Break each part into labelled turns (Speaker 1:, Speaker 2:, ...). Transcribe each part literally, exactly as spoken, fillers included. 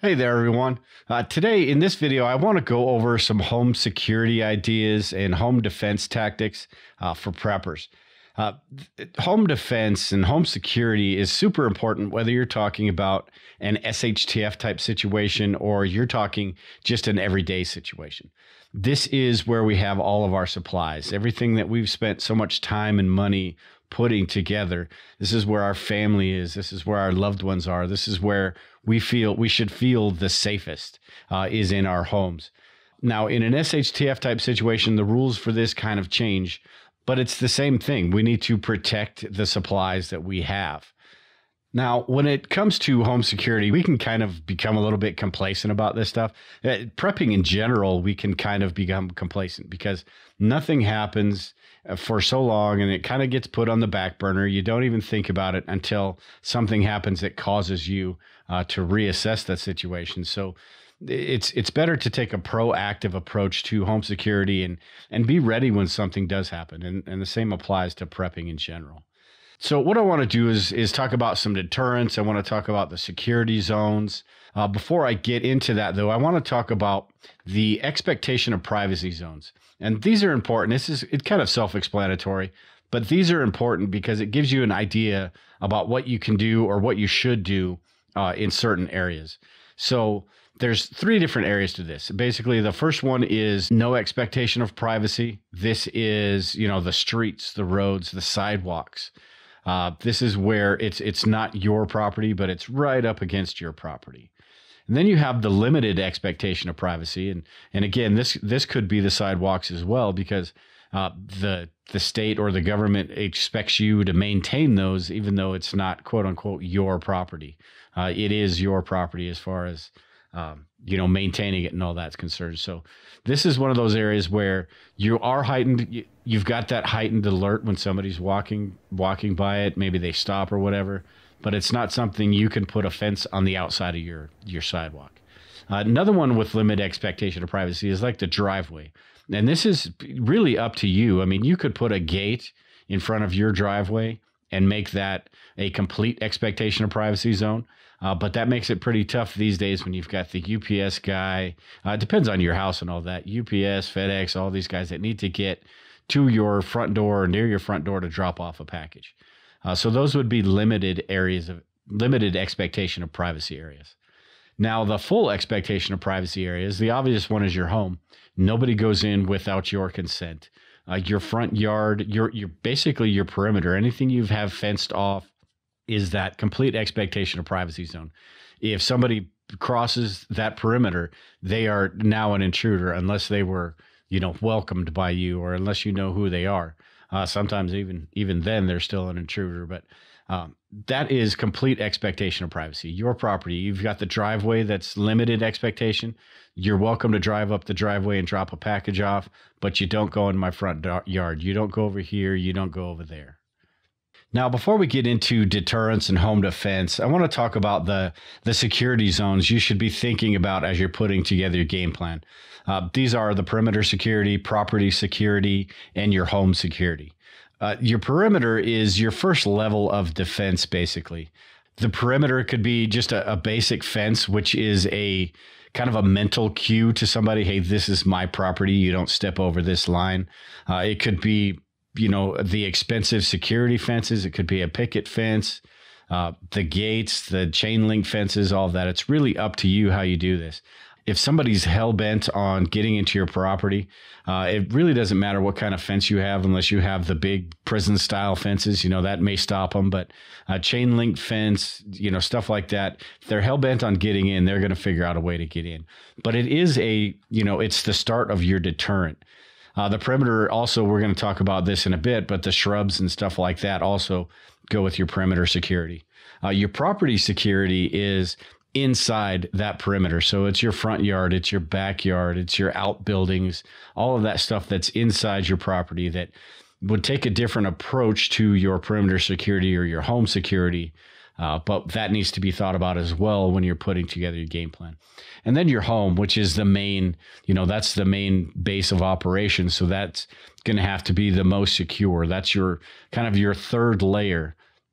Speaker 1: Hey there, everyone. Uh, today, in this video, I want to go over some home security ideas and home defense tactics uh, for preppers. Uh, home defense and home security is super important, whether you're talking about an S H T F type situation or you're talking just an everyday situation. This is where we have all of our supplies, everything that we've spent so much time and money putting together. This is where our family is. This is where our loved ones are. This is where we feel we should feel the safest uh, is in our homes. Now, in an S H T F type situation, the rules for this kind of change, but it's the same thing. We need to protect the supplies that we have. Now, when it comes to home security, we can kind of become a little bit complacent about this stuff. Uh, prepping in general, we can kind of become complacent because nothing happens for so long and it kind of gets put on the back burner. You don't even think about it until something happens that causes you uh, to reassess that situation. So it's it's better to take a proactive approach to home security and and be ready when something does happen. And, and the same applies to prepping in general. So what I want to do is, is talk about some deterrence. I want to talk about the security zones. Uh, before I get into that, though, I want to talk about the expectation of privacy zones. And these are important. This is it's kind of self-explanatory, but these are important because it gives you an idea about what you can do or what you should do uh, in certain areas. So there's three different areas to this. Basically, the first one is no expectation of privacy. This is, you know, the streets, the roads, the sidewalks. Uh, this is where it's it's not your property, but it's right up against your property. And then you have the limited expectation of privacy, and and again, this this could be the sidewalks as well, because uh, the the state or the government expects you to maintain those, even though it's not quote unquote your property. Uh, it is your property as far as um, you know, maintaining it and all that's concerned. So this is one of those areas where you are heightened. You, you've got that heightened alert when somebody's walking walking by it. Maybe they stop or whatever, but it's not something you can put a fence on the outside of your your sidewalk. Uh, another one with limited expectation of privacy is like the driveway, and this is really up to you. I mean, you could put a gate in front of your driveway and make that a complete expectation of privacy zone. Uh, but that makes it pretty tough these days when you've got the U P S guy. Uh, it depends on your house and all that. U P S, FedEx, all these guys that need to get to your front door or near your front door to drop off a package. Uh, so those would be limited areas of limited expectation of privacy areas. Now, the full expectation of privacy areas, the obvious one is your home. Nobody goes in without your consent. Uh, your front yard, your your basically your perimeter, anything you have fenced off, is that complete expectation of privacy zone. If somebody crosses that perimeter, they are now an intruder unless they were, you know, welcomed by you or unless you know who they are. Uh, sometimes even even then they're still an intruder, but um, that is complete expectation of privacy. Your property, you've got the driveway that's limited expectation. You're welcome to drive up the driveway and drop a package off, but you don't go in my front yard. You don't go over here. You don't go over there. Now, before we get into deterrence and home defense, I want to talk about the, the security zones you should be thinking about as you're putting together your game plan. Uh, these are the perimeter security, property security, and your home security. Uh, your perimeter is your first level of defense, basically. The perimeter could be just a, a basic fence, which is a kind of a mental cue to somebody, hey, this is my property. You don't step over this line. Uh, it could be you know, the expensive security fences. It could be a picket fence, uh, the gates, the chain link fences, all of that. It's really up to you how you do this. If somebody's hell bent on getting into your property, uh, it really doesn't matter what kind of fence you have, unless you have the big prison style fences, you know, that may stop them. But a chain link fence, you know, stuff like that, if they're hell bent on getting in, they're going to figure out a way to get in. But it is a, you know, it's the start of your deterrent. Uh, the perimeter also, we're going to talk about this in a bit, but the shrubs and stuff like that also go with your perimeter security. Uh, your property security is inside that perimeter. So it's your front yard, it's your backyard, it's your outbuildings, all of that stuff that's inside your property that would take a different approach to your perimeter security or your home security. Uh, but that needs to be thought about as well when you're putting together your game plan. And then your home, which is the main, you know, that's the main base of operations. So that's going to have to be the most secure. That's your kind of your third layer.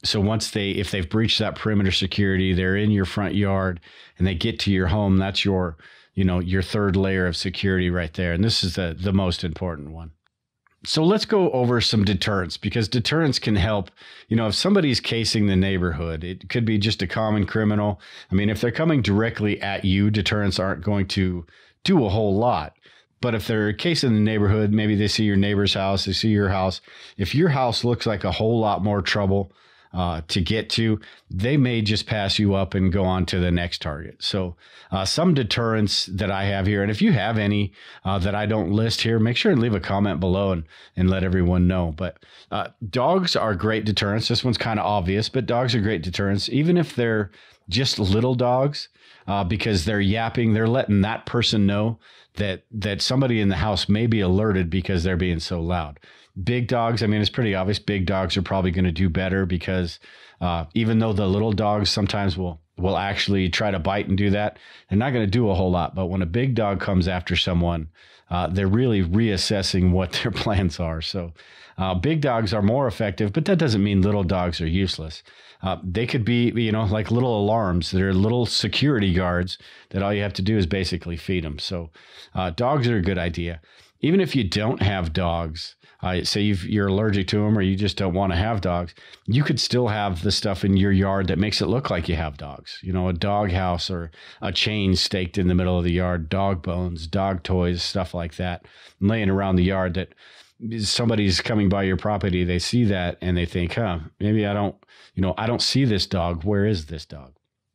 Speaker 1: So once they, if they've breached that perimeter security, they're in your front yard and they get to your home, that's your, you know, your third layer of security right there. And this is the, the most important one. So let's go over some deterrents, because deterrence can help. You know, if somebody's casing the neighborhood, it could be just a common criminal. I mean, if they're coming directly at you, deterrents aren't going to do a whole lot. But if they're casing the neighborhood, maybe they see your neighbor's house, they see your house. If your house looks like a whole lot more trouble uh, to get to, they may just pass you up and go on to the next target. So uh, some deterrents that I have here, and if you have any uh, that I don't list here, make sure and leave a comment below and, and let everyone know. But uh, dogs are great deterrents. This one's kind of obvious, but dogs are great deterrents, even if they're just little dogs, uh, because they're yapping, they're letting that person know that that somebody in the house may be alerted because they're being so loud. Big dogs, I mean, it's pretty obvious. Big dogs are probably going to do better, because uh, even though the little dogs sometimes will will actually try to bite and do that, they're not going to do a whole lot. But when a big dog comes after someone, uh, they're really reassessing what their plans are. So uh, big dogs are more effective, but that doesn't mean little dogs are useless. Uh, they could be, you know, like little alarms. They're little security guards that all you have to do is basically feed them. So uh, dogs are a good idea. Even if you don't have dogs, uh, say you've, you're allergic to them or you just don't want to have dogs, you could still have the stuff in your yard that makes it look like you have dogs. You know, a dog house or a chain staked in the middle of the yard, dog bones, dog toys, stuff like that, laying around the yard that somebody's coming by your property. They see that and they think, huh, maybe I don't, you know, I don't see this dog. Where is this dog?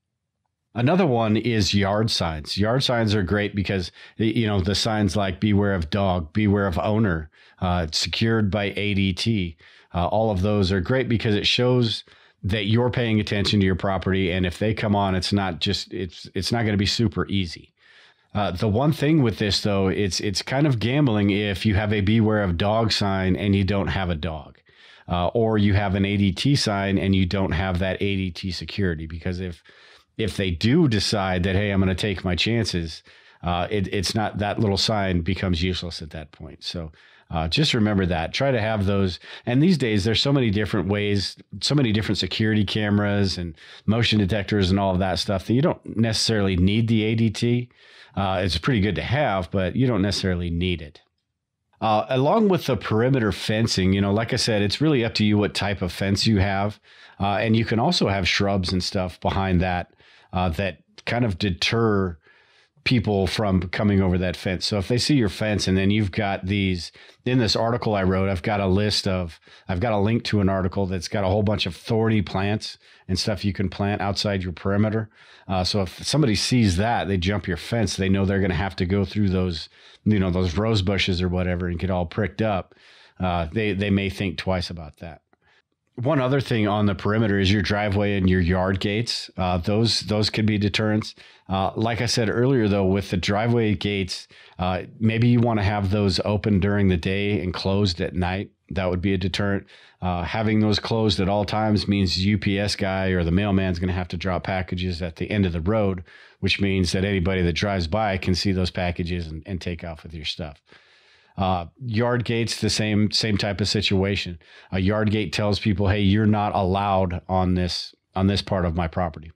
Speaker 1: Another one is yard signs. Yard signs are great because, you know, the signs like beware of dog, beware of owner, uh, secured by A D T. Uh, all of those are great because it shows that you're paying attention to your property. And if they come on, it's not just, it's, it's not going to be super easy. Uh, the one thing with this, though, it's, it's kind of gambling if you have a beware of dog sign and you don't have a dog. Uh, or you have an A D T sign and you don't have that A D T security, because if, if they do decide that, hey, I'm going to take my chances, uh, it, it's not, that little sign becomes useless at that point. So uh, just remember that. Try to have those. And these days, there's so many different ways, so many different security cameras and motion detectors and all of that stuff that you don't necessarily need the A D T. Uh, it's pretty good to have, but you don't necessarily need it. Uh, along with the perimeter fencing, you know, like I said, it's really up to you what type of fence you have. Uh, and you can also have shrubs and stuff behind that uh, that kind of deter people from coming over that fence. So if they see your fence and then you've got these, in this article I wrote, I've got a list of, I've got a link to an article that's got a whole bunch of thorny plants and stuff you can plant outside your perimeter. Uh, so if somebody sees that, they jump your fence, they know they're going to have to go through those, you know, those rose bushes or whatever and get all pricked up. Uh, they, they may think twice about that. One other thing on the perimeter is your driveway and your yard gates. Uh, those those could be deterrents. Uh, like I said earlier, though, with the driveway gates, uh, maybe you want to have those open during the day and closed at night. That would be a deterrent. Uh, having those closed at all times means the U P S guy or the mailman's going to have to drop packages at the end of the road, which means that anybody that drives by can see those packages and, and take off with your stuff. Uh, yard gates, the same same type of situation. A yard gate tells people, hey, you're not allowed on this on this part of my property.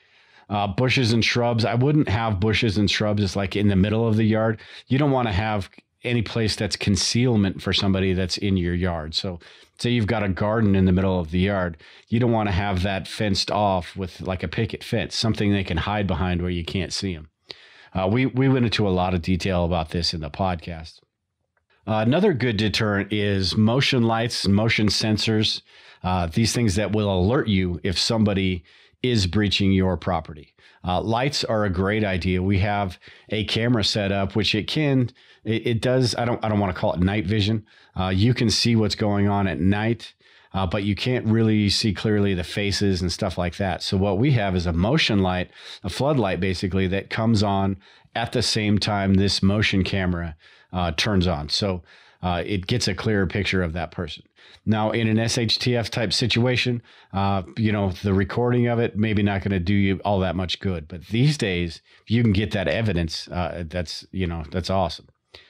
Speaker 1: Uh, bushes and shrubs. I wouldn't have bushes and shrubs. It's like in the middle of the yard. You don't want to have any place that's concealment for somebody that's in your yard. So say you've got a garden in the middle of the yard. You don't want to have that fenced off with like a picket fence, something they can hide behind where you can't see them. Uh, we, we went into a lot of detail about this in the podcast. Uh, another good deterrent is motion lights and motion sensors, uh, these things that will alert you if somebody is breaching your property. Uh, lights are a great idea. We have a camera set up, which it can, it, it does, I don't, I don't want to call it night vision. Uh, you can see what's going on at night, uh, but you can't really see clearly the faces and stuff like that. So what we have is a motion light, a floodlight basically, that comes on at the same time this motion camera Uh, turns on. So uh, it gets a clearer picture of that person. Now, in an S H T F type situation, uh, you know, the recording of it maybe not going to do you all that much good. But these days, if you can get that evidence, uh, that's, you know, that's awesome.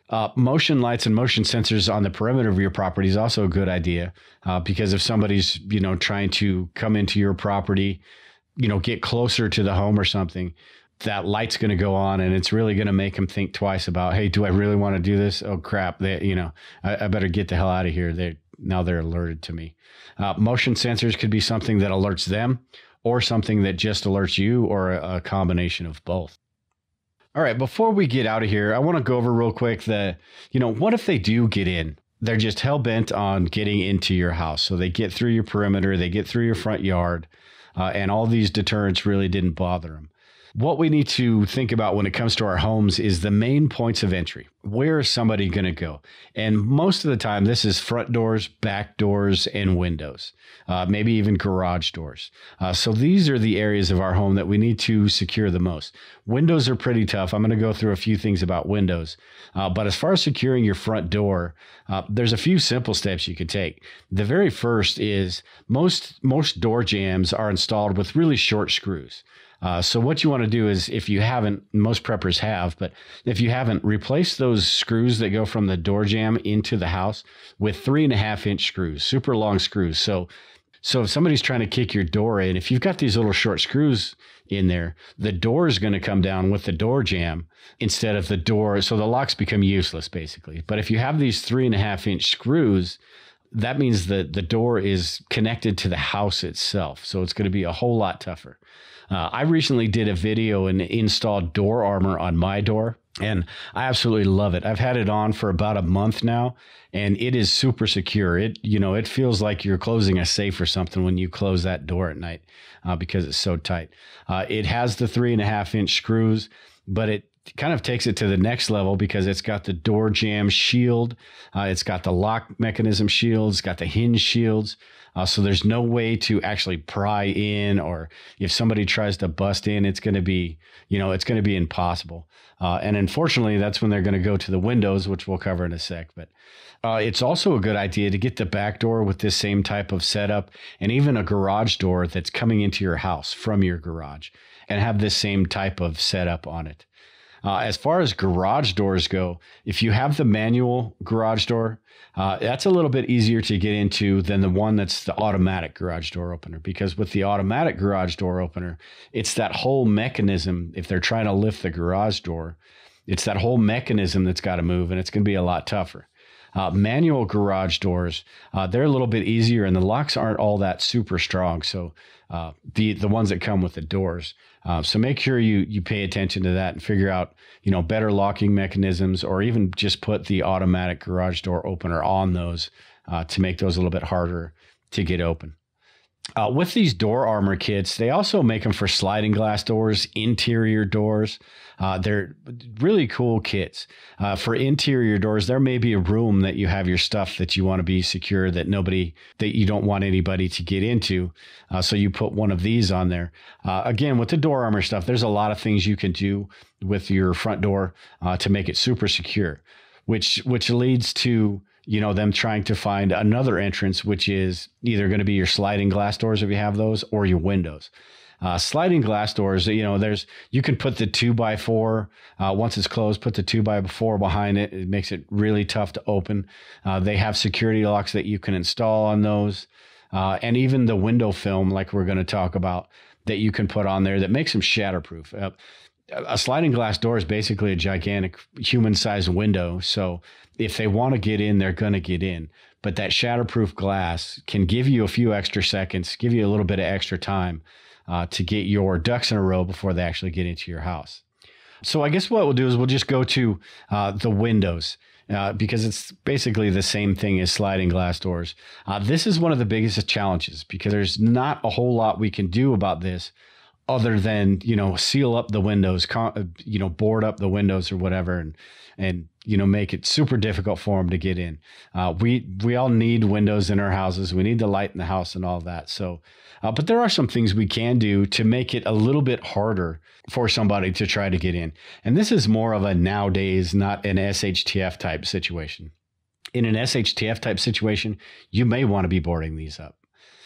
Speaker 1: Uh, motion lights and motion sensors on the perimeter of your property is also a good idea, uh, because if somebody's, you know, trying to come into your property, you know, get closer to the home or something, that light's going to go on, and it's really going to make them think twice about, hey, do I really want to do this? Oh crap. They, you know, I, I better get the hell out of here. They now they're alerted to me. Uh, motion sensors could be something that alerts them, or something that just alerts you, or a, a combination of both. All right, before we get out of here, I want to go over real quick the, you know, what if they do get in? They're just hell bent on getting into your house. So they get through your perimeter, they get through your front yard, uh, and all these deterrents really didn't bother them. What we need to think about when it comes to our homes is the main points of entry. Where is somebody going to go? And most of the time, this is front doors, back doors, and windows, uh, maybe even garage doors. Uh, so these are the areas of our home that we need to secure the most. Windows are pretty tough. I'm going to go through a few things about windows. Uh, but as far as securing your front door, uh, there's a few simple steps you can take. The very first is most, most door jambs are installed with really short screws. Uh, so what you want to do is, if you haven't, most preppers have, but if you haven't, replace those screws that go from the door jamb into the house with three and a half inch screws, super long screws. So, so if somebody's trying to kick your door in, if you've got these little short screws in there, the door is going to come down with the door jamb instead of the door. So the locks become useless basically. But if you have these three and a half inch screws, that means that the door is connected to the house itself. So it's going to be a whole lot tougher. Uh, I recently did a video and installed door armor on my door, and I absolutely love it. I've had it on for about a month now, and it is super secure. It, you know, it feels like you're closing a safe or something when you close that door at night, uh, because it's so tight. Uh, it has the three and a half inch screws, but it kind of takes it to the next level because it's got the door jamb shield. Uh, it's got the lock mechanism shields, got the hinge shields. Uh, so there's no way to actually pry in, or if somebody tries to bust in, it's going to be, you know, it's going to be impossible. Uh, and unfortunately, that's when they're going to go to the windows, which we'll cover in a sec. But uh, it's also a good idea to get the back door with this same type of setup, and even a garage door that's coming into your house from your garage, and have this same type of setup on it. Uh, as far as garage doors go, if you have the manual garage door, uh, that's a little bit easier to get into than the one that's the automatic garage door opener. Because with the automatic garage door opener, it's that whole mechanism. If they're trying to lift the garage door, it's that whole mechanism that's got to move, and it's going to be a lot tougher. Uh, manual garage doors, uh, they're a little bit easier, and the locks aren't all that super strong. So uh, the the ones that come with the doors. Uh, so make sure you you pay attention to that and figure out, you know, better locking mechanisms, or even just put the automatic garage door opener on those uh, to make those a little bit harder to get open. Uh, with these door armor kits, they also make them for sliding glass doors, interior doors. Uh, they're really cool kits. Uh, for interior doors, there may be a room that you have your stuff that you want to be secure, that nobody, that you don't want anybody to get into. Uh, so you put one of these on there. Uh, again, with the door armor stuff, there's a lot of things you can do with your front door uh, to make it super secure, which which leads to, you know, them trying to find another entrance, which is either going to be your sliding glass doors if you have those, or your windows. Uh, sliding glass doors, you know, there's, you can put the two by four, uh, once it's closed, put the two by four behind it. It makes it really tough to open. Uh, they have security locks that you can install on those. Uh, and even the window film, like we're going to talk about, that you can put on there that makes them shatterproof. Uh, a sliding glass door is basically a gigantic human-sized window. So if they want to get in, they're going to get in. But that shatterproof glass can give you a few extra seconds, give you a little bit of extra time uh, to get your ducks in a row before they actually get into your house. So I guess what we'll do is we'll just go to uh, the windows. Uh, because it's basically the same thing as sliding glass doors. Uh, this is one of the biggest challenges, because there's not a whole lot we can do about this other than, you know, seal up the windows, con- you know, board up the windows or whatever, and, and, you know, make it super difficult for them to get in. Uh, we, we all need windows in our houses. We need the light in the house and all that. So, uh, but there are some things we can do to make it a little bit harder for somebody to try to get in. And this is more of a nowadays, not an S H T F type situation. In an S H T F type situation, you may want to be boarding these up.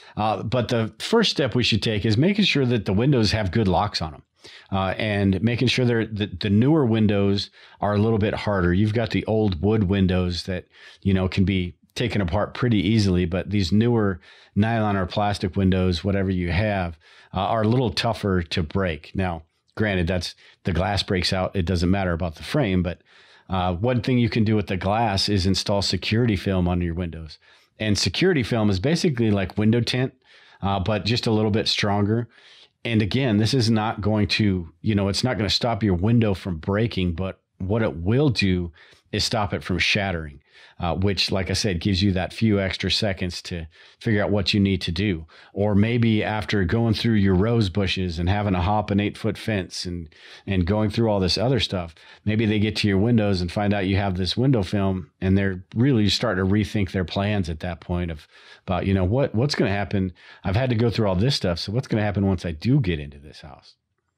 Speaker 1: Uh, but the first step we should take is making sure that the windows have good locks on them. Uh, and making sure they're, the, the newer windows are a little bit harder. You've got the old wood windows that, you know, can be taken apart pretty easily, but these newer nylon or plastic windows, whatever you have, uh, are a little tougher to break. Now, granted, that's the glass breaks out. It doesn't matter about the frame, but uh, one thing you can do with the glass is install security film under your windows. And security film is basically like window tint, uh, but just a little bit stronger. And again, this is not going to, you know, it's not going to stop your window from breaking, but what it will do is stop it from shattering, uh, which, like I said, gives you that few extra seconds to figure out what you need to do. Or maybe after going through your rose bushes and having to hop an eight foot fence and, and going through all this other stuff, maybe they get to your windows and find out you have this window film, and they're really starting to rethink their plans at that point of about, you know, what, what's going to happen. I've had to go through all this stuff. So what's going to happen once I do get into this house?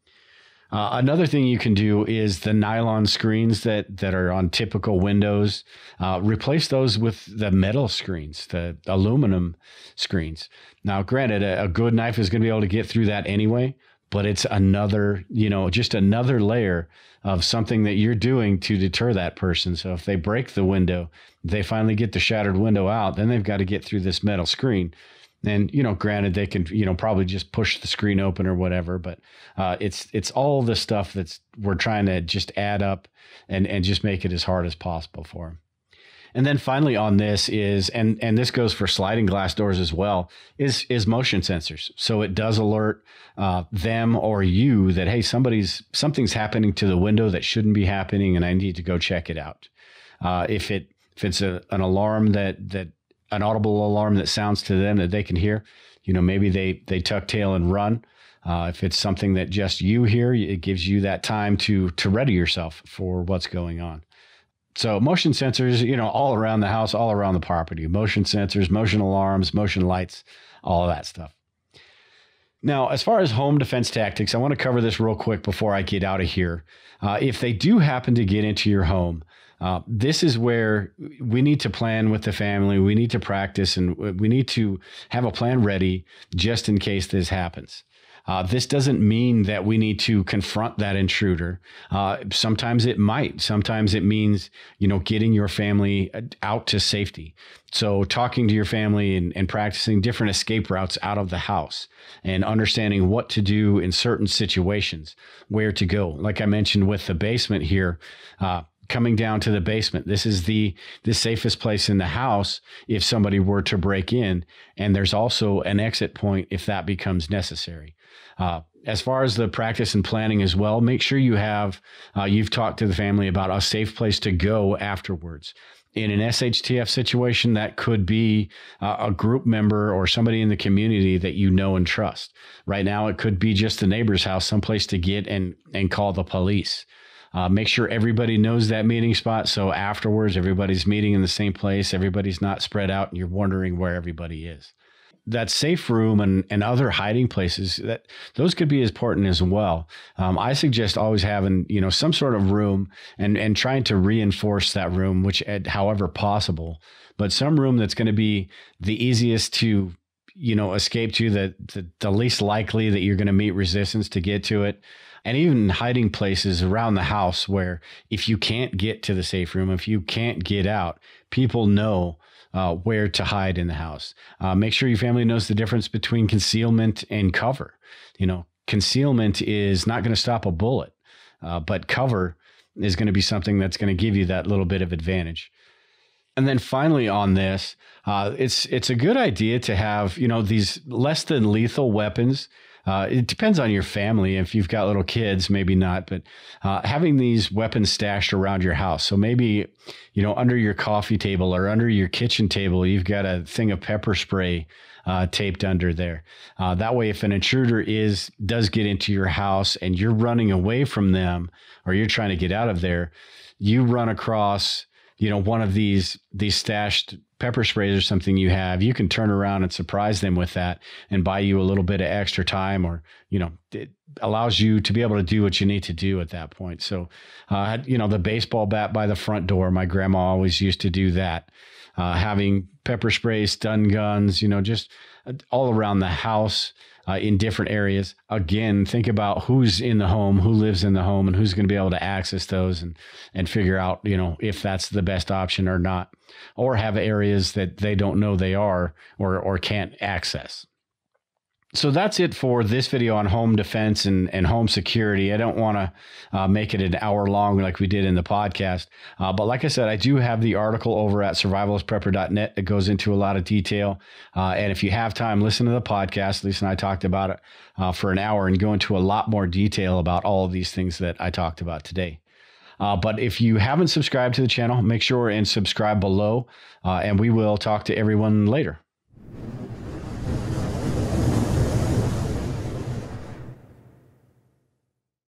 Speaker 1: Uh, another thing you can do is the nylon screens that, that are on typical windows, uh, replace those with the metal screens, the aluminum screens. Now, granted, a, a good knife is going to be able to get through that anyway, but it's another, you know, just another layer of something that you're doing to deter that person. So if they break the window, they finally get the shattered window out, then they've got to get through this metal screen. And, you know, granted, they can, you know, probably just push the screen open or whatever, but uh, it's it's all the stuff that's we're trying to just add up and, and just make it as hard as possible for them. And then finally on this is, and and this goes for sliding glass doors as well, is is motion sensors. So it does alert uh, them or you that, hey, somebody's something's happening to the window that shouldn't be happening, and I need to go check it out. Uh, if it if it's a, an alarm that that an audible alarm that sounds to them that they can hear, you know, maybe they, they tuck tail and run. Uh, if it's something that just you hear, it gives you that time to, to ready yourself for what's going on. So motion sensors, you know, all around the house, all around the property, motion sensors, motion alarms, motion lights, all of that stuff. Now, as far as home defense tactics, I want to cover this real quick before I get out of here. Uh, if they do happen to get into your home, Uh, this is where we need to plan with the family. We need to practice, and we need to have a plan ready just in case this happens. Uh, this doesn't mean that we need to confront that intruder. Uh, sometimes it might. Sometimes it means, you know, getting your family out to safety. So talking to your family and, and practicing different escape routes out of the house and understanding what to do in certain situations, where to go. Like I mentioned with the basement here, uh, coming down to the basement. This is the, the safest place in the house if somebody were to break in. And there's also an exit point if that becomes necessary. Uh, as far as the practice and planning as well, make sure you have, uh, you've talked to the family about a safe place to go afterwards. In an S H T F situation, that could be uh, a group member or somebody in the community that you know and trust. Right now, it could be just the neighbor's house, someplace to get and, and call the police. Uh, make sure everybody knows that meeting spot. So afterwards, everybody's meeting in the same place. Everybody's not spread out and you're wondering where everybody is. That safe room and, and other hiding places, that those could be as important as well. Um, I suggest always having, you know, some sort of room and, and trying to reinforce that room, which however possible, but some room that's going to be the easiest to, you know, escape to, the, the, the least likely that you're going to meet resistance to get to it. And even hiding places around the house where if you can't get to the safe room, if you can't get out, people know uh, where to hide in the house. Uh, make sure your family knows the difference between concealment and cover. You know, concealment is not going to stop a bullet, uh, but cover is going to be something that's going to give you that little bit of advantage. And then finally on this, uh, it's it's a good idea to have, you know, these less than lethal weapons. Uh, it depends on your family. If you've got little kids, maybe not, but uh, having these weapons stashed around your house. So maybe, you know, under your coffee table or under your kitchen table, you've got a thing of pepper spray uh, taped under there. Uh, that way, if an intruder is does get into your house and you're running away from them or you're trying to get out of there, you run across, you know, one of these these stashed pepper sprays or something you have, you can turn around and surprise them with that and buy you a little bit of extra time, or, you know, it allows you to be able to do what you need to do at that point. So, uh, you know, the baseball bat by the front door, my grandma always used to do that. uh, having pepper spray, stun guns, you know, just all around the house uh, in different areas. Again, think about who's in the home, who lives in the home, and who's going to be able to access those, and and figure out, you know, if that's the best option or not, or have areas that they don't know they are or or can't access. So that's it for this video on home defense and, and home security. I don't want to uh, make it an hour long like we did in the podcast. Uh, but like I said, I do have the article over at survivalist prepper dot net that goes into a lot of detail. Uh, and if you have time, listen to the podcast. Lisa and I talked about it uh, for an hour and go into a lot more detail about all of these things that I talked about today. Uh, but if you haven't subscribed to the channel, make sure and subscribe below, uh, and we will talk to everyone later.